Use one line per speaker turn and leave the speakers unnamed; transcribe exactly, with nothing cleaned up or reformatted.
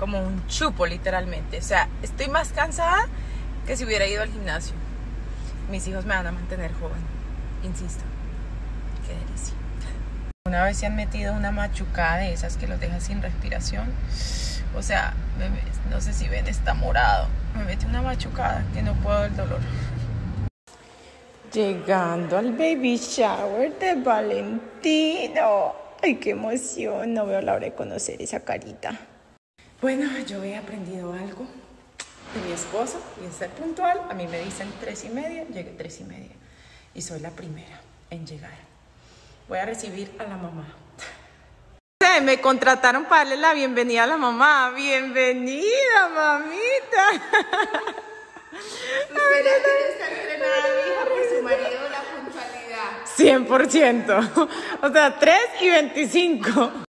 como un chupo literalmente. O sea, estoy más cansada que si hubiera ido al gimnasio. Mis hijos me van a mantener joven, insisto. Qué delicia. Una vez se han metido una machucada de esas que los deja sin respiración. O sea, me, no sé si ven, está morado. Me metí una machucada que no puedo del dolor. Llegando al baby shower de Valentino. Ay, qué emoción. No veo la hora de conocer esa carita. Bueno, yo he aprendido algo de mi esposo y es ser puntual. A mí me dicen tres y media, llegué tres y media. Y soy la primera en llegar. Voy a recibir a la mamá. Me contrataron para darle la bienvenida a la mamá. Bienvenida, mamita.
Usted ya tiene esta entrenada, hija, por su marido, la puntualidad.
cien por ciento. O sea, tres y veinticinco.